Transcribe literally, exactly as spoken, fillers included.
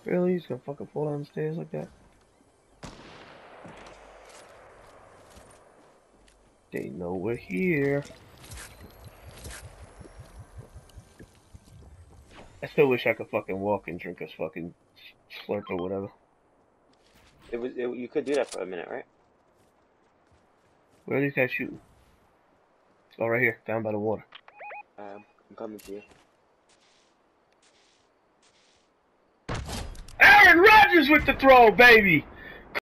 Really? He's gonna fucking fall down the stairs like that? They know we're here. I still wish I could fucking walk and drink a fucking slurp or whatever. It was. It, you could do that for a minute, right? Where are these guys shooting? Oh, right here, down by the water. Um, I'm coming to you. Aaron Rodgers with the throw, baby!